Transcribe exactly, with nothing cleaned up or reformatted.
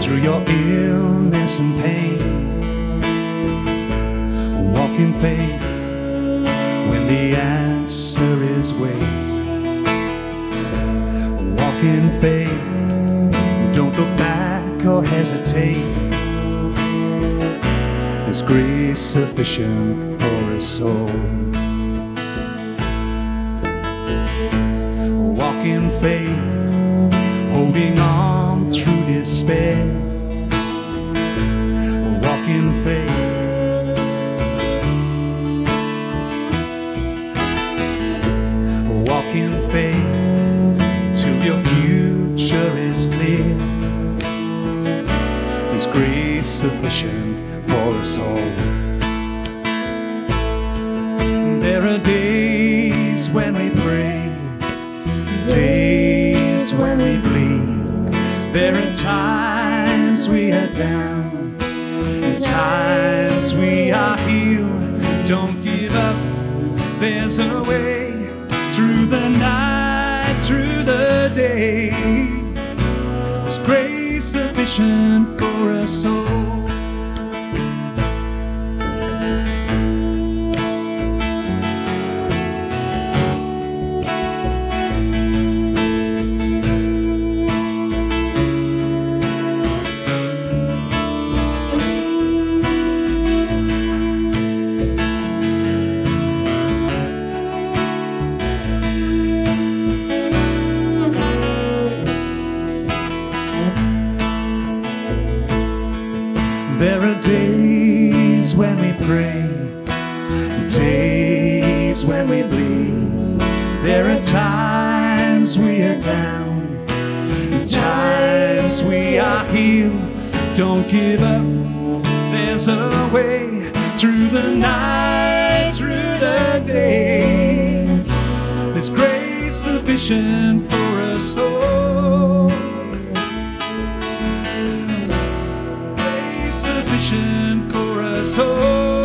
through your illness and pain. Walk in faith when the answer is wait. Walk in faith, don't look back or hesitate. There's grace sufficient for us all. Walk in faith, holding on through despair. Walk in faith. Walk in faith till your future is clear. There's grace sufficient for us all. There are days when we pray, days when we bleed. There are times we are down, and times we are healed. Don't give up, there's a way through the night, through the day. There's grace sufficient for us all. There are days when we pray, days when we bleed. There are times we are down, times we are healed. Don't give up, there's a way through the night, through the day. There's grace sufficient for us all. Sufficient for us all.